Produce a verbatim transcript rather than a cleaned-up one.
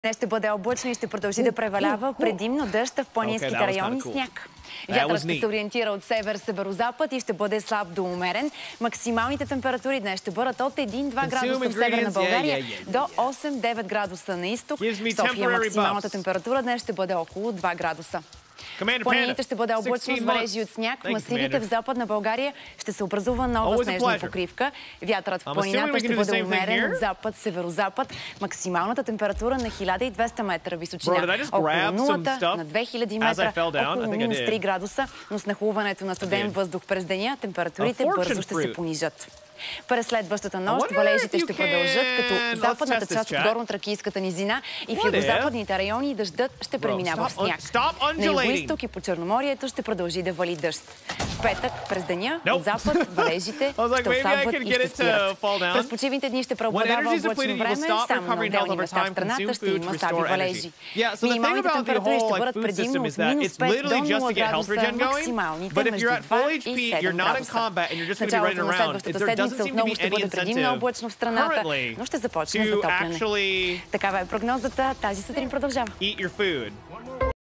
Днес ще бъде облачно и ще продължи да превалява предимно дъжд в планинските Okay, райони cool. сняг. Вятърът ще се ориентира от север-северозапад и ще бъде слаб до умерен. Максималните температури днес ще бъдат от един до два градуса в северна България yeah, yeah, yeah. до осем до девет градуса на изток. В София максималната температура днес ще бъде около два градуса. Планините ще бъде облачно с валежи от сняг. Масивите в западна България ще се образува нова снежна покривка. Вятърът в планината ще бъде умерен от запад-северозапад. Максималната температура на хиляда и двеста метра височина. Около нулата на две хиляди метра, около минус три градуса, но с нахлуването на студен въздух през деня температурите бързо ще се понижат. През следващата нощ валежите ще продължат, като западната част от горно-тракийската низина и в югозападните райони дъждът ще преминава в сняг. На югоизток и по Черноморието ще продължи да вали дъжд. В петък през деня от запад валежите ще отслабват и ще спират. През почивните дни ще преобладава облачно време, само на отделни места в страната ще има слаби валежи. Минималните температури ще бъдат предимно от минус пет до нула градуса, максималните между два и седем градуса. Началото на следващата седмица отново ще бъде предимно облачно в страната, но ще започне затопляне. Такава е прогнозата. Тази сутрин продължава.